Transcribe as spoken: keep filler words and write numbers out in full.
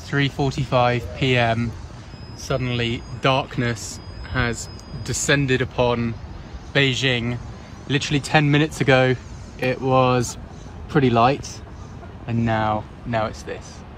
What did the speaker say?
three forty-five p m suddenly darkness has descended upon Beijing. Literally ten minutes ago it was pretty light, and now now it's this.